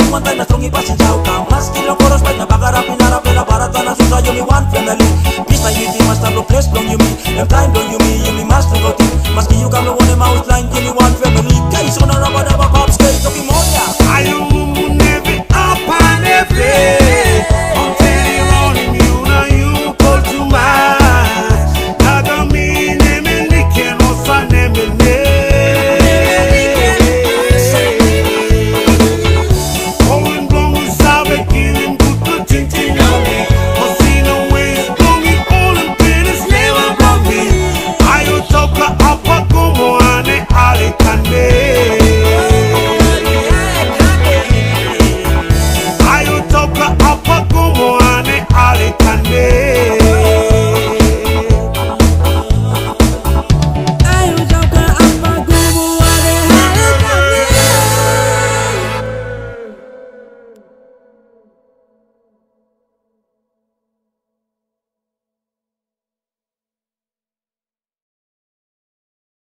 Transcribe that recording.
One time na strong ipasin sa ukam. Last kill ng chorus fight na bagarap pinarap nila barata na susa you me one family. Peace na unity mas tablo place don't you me. Them time don't you me.